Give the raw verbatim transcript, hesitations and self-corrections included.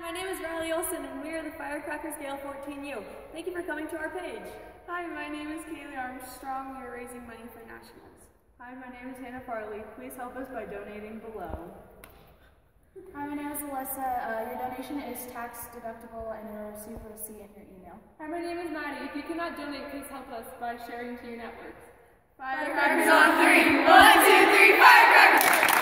my name is Riley Olson, and we are the Firecrackers Gale fourteen U. Thank you for coming to our page. Hi, my name is Kaylee Armstrong. We are raising money for nationals. Hi, my name is Hannah Farley. Please help us by donating below. Hi, my name is Alyssa. Uh, your donation is tax deductible and you'll receive a receipt in your email. Hi, my name is Maddie. If you cannot donate, please help us by sharing to your networks. Firecrackers on three. One, two, three, firecrackers!